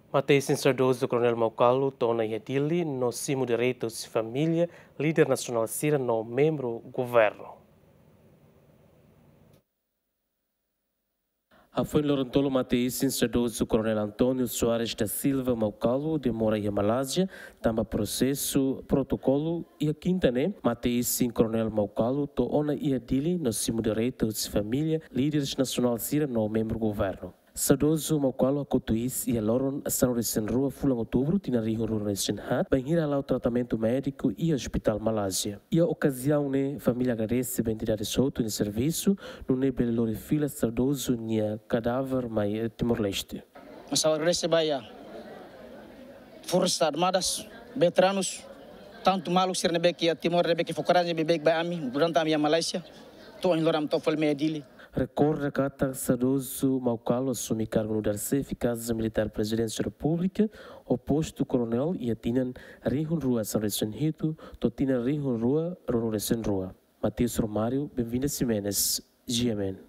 Matei sensadores do Coronel Maucalo, Tona Yadili, no Cimo Direitos e Família, líder nacional Cira, no membro governo. Foi Lorentolo Matei sensadores do Coronel Antônio Soares da Silva Maucalo, de Moraia, Malásia, tamba processo, protocolo e a quinta, né? Matei sim Coronel Maucalo, Tona Yadili, no Cimo Direitos e Família, líderes nacional Cira, no membro governo. Sadoso Maucalo Cotuís e a Loron São Rua Fulang Outubro, Tinariho Rurensenhat, banhira lá o tratamento médico e hospital Malásia. E a ocasião, né, família agradece a entidade solto em serviço, no nebel lori fila Sadoso nia cadáver mai Timor-Leste. Mas agradece baia Forças Armadas, veteranos, tanto malu ser nebek a Timor nebek focaranya bebek ba ami durante a minha Malásia, to em loram to falme adili. Recorda que Sadoso Maucalo assume cargo no Darce, eficaz militar presidência da República, oposto coronel e atinan Rihun Rua São Recenhito, totina Rihun Rua, Rono Recen Rua. Matheus Romário, bem-vindo a Simenes, GMN.